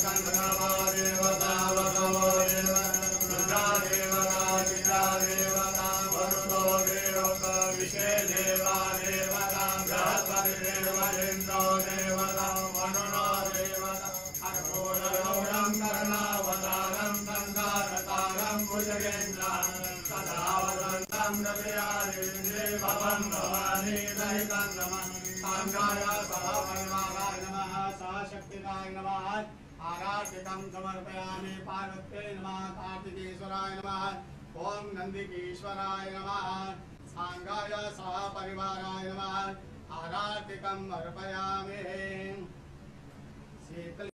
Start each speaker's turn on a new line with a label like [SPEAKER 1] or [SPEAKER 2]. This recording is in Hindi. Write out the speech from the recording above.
[SPEAKER 1] आराधिकं समर्पयामि पार्वत्यै नमः कार्तिकेश्वराय नमः ओम नंदिकेश्वराय नमः सांगाय सह परिवाराय नमः आराधिकं अर्पयामि।